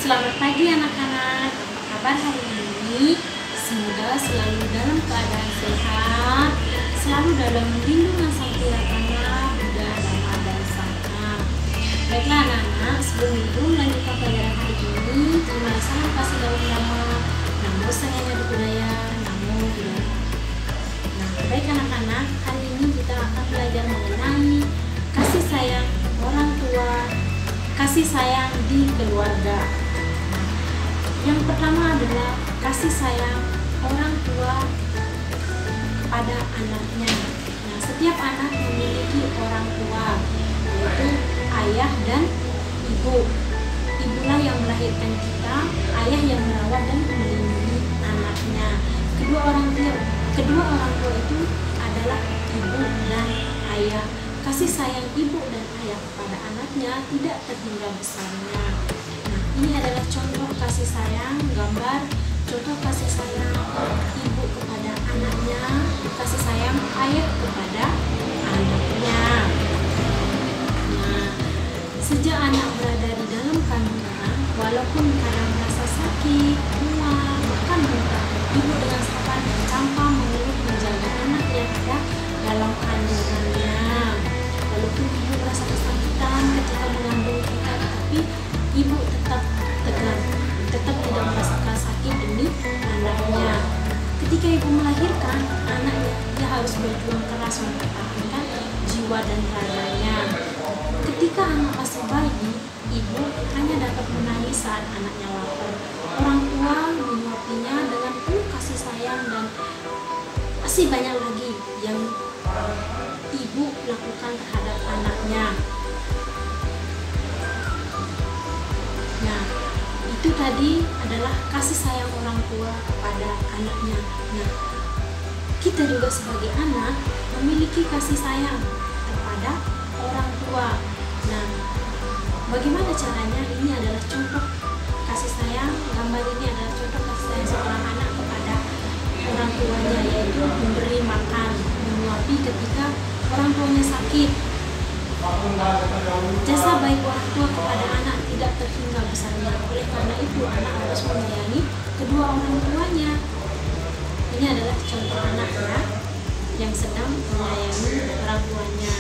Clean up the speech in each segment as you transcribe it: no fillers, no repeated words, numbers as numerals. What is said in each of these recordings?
Selamat pagi anak-anak, apa kabar hari ini? Semoga selalu dalam keadaan sehat, selalu dalam lindungan Sang Tirakana, Buddha, Dhamma, dan Sangha. Baiklah anak-anak, sebelum itu melanjutkan pelajaran hari ini, terima salam kasih dalam nama Namo Sangha Budaya, Namo Buddha. Nah, baik anak-anak, hari ini kita akan belajar mengenai kasih sayang orang tua, kasih sayang di keluarga. Yang pertama adalah kasih sayang orang tua pada anaknya. Nah, setiap anak memiliki orang tua, yaitu ayah dan ibu. Ibulah yang melahirkan kita, ayah yang merawat dan melindungi anaknya. Kedua orang tua itu adalah ibu dan ayah. Kasih sayang ibu dan ayah kepada anaknya tidak terhingga besarnya. Nah, ini adalah contoh kasih sayang, gambar contoh kasih sayang ibu kepada anaknya, kasih sayang ayah kepada anaknya. Nah, sejak anak berada di dalam kandungan, walaupun kadang merasa sakit, mual, bahkan muntah, ibu dengan sabar dan tanpa mengeluh menjaga anak yang ada dalam kandungannya. Walaupun ibu merasa kesakitan ketika mengandung kita, tapi ibu tetap tegar, tetap tidak merasakan sakit demi anaknya. Ketika ibu melahirkan anaknya, dia harus berjuang keras mempertahankan jiwa dan raganya. Ketika anak masih bayi, ibu hanya dapat menangis saat anaknya lapar. Orang tua menyuapinya dengan penuh kasih sayang dan masih banyak lagi yang ibu lakukan terhadap anaknya. Nah, itu tadi adalah kasih sayang orang tua kepada anaknya. Nah, kita juga sebagai anak memiliki kasih sayang kepada orang tua. Nah, bagaimana caranya? Ini adalah contoh kasih sayang. Gambar ini adalah contoh kasih sayang seorang anak kepada orang tuanya, yaitu memberi makan, menyuapi ketika orang tuanya sakit. Jasa baik orang tua kepada anak tidak terhingga besarnya. Oleh karena itu, anak harus menyayangi kedua orang tuanya. Ini adalah contoh anak ya, yang sedang menyayangi orang tuanya.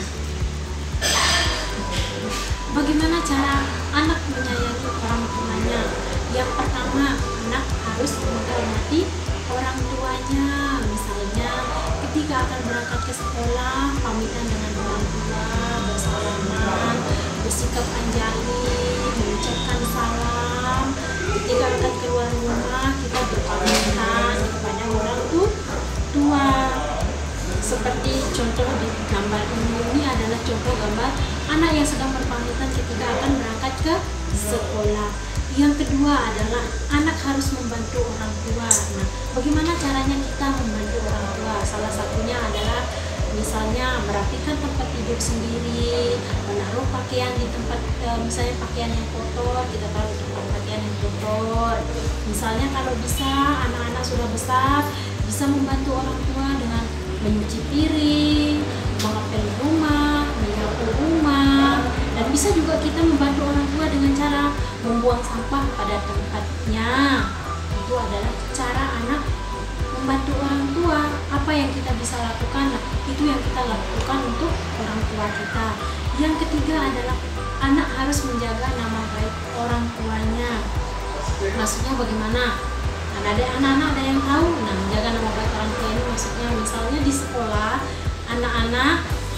Bagaimana cara anak menyayangi orang tuanya? Yang pertama, anak harus menghormati orang tuanya. Misalnya, ketika akan berangkat ke sekolah, pamitan dengan orang tua, bersalaman, bersikap anjali, mengucapkan salam. Ketika akan keluar rumah, kita berpamitan kepada orang tua. Seperti contoh di gambar ini adalah contoh gambar anak yang sedang berpamitan ketika akan berangkat ke sekolah. Yang kedua adalah anak harus membantu orang tua. Nah, bagaimana caranya kita membantu orang tua? Salah satunya adalah misalnya merapikan tempat tidur sendiri, menaruh pakaian di tempat, misalnya pakaian yang kotor, kita taruh di tempat pakaian yang kotor. Misalnya kalau bisa, anak-anak sudah besar, bisa membantu orang tua dengan mencuci piring, mengepel rumah, menyapu rumah, dan bisa juga kita membantu orang tua dengan cara membuang sampah pada tempatnya. Itu adalah cara anak membantu orang tua. Apa yang kita bisa lakukan? Nah, itu yang kita lakukan untuk orang tua kita. Yang ketiga adalah anak harus menjaga nama baik orang tuanya. Maksudnya bagaimana? Nah, ada anak-anak ada yang tahu. Nah, menjaga nama baik orang tua ini maksudnya misalnya di sekolah anak-anak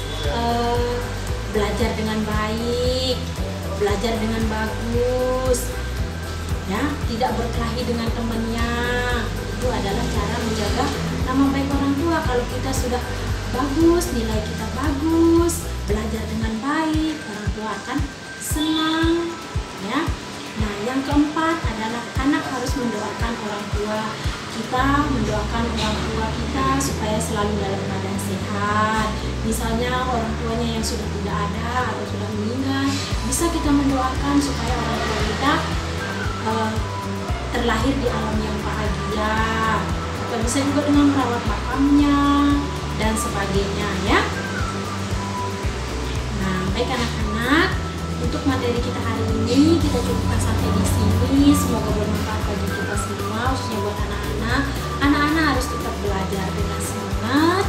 belajar dengan baik, belajar dengan bagus, ya, tidak berkelahi dengan temannya. Itu adalah cara menjaga nama baik orang tua. Kalau kita sudah bagus, nilai kita bagus, belajar dengan baik, orang tua akan senang, ya. Nah, yang keempat adalah anak harus mendoakan orang tua. Kita mendoakan orang tua kita supaya selalu dalam keadaan sehat. Misalnya orang tuanya yang sudah tidak ada atau sudah meninggal, bisa kita mendoakan supaya orang tua kita terlahir di alam yang bahagia. Kita bisa juga dengan merawat makamnya dan sebagainya ya. Nah, baik anak-anak, Untuk materi kita hari ini kita cukupkan sampai di sini. Semoga bermanfaat bagi kita semua, khususnya buat anak-anak. Anak-anak harus tetap belajar dengan semangat,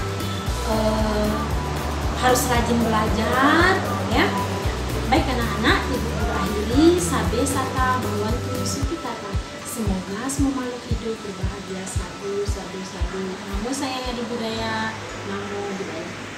harus rajin belajar, ya. Baik anak-anak, ibu akhiri sabe sata bawantu suki kata. Semoga semua makhluk hidup berbahagia. Sadu, sadu, sadu. Namo sayang adi budaya, namo budaya.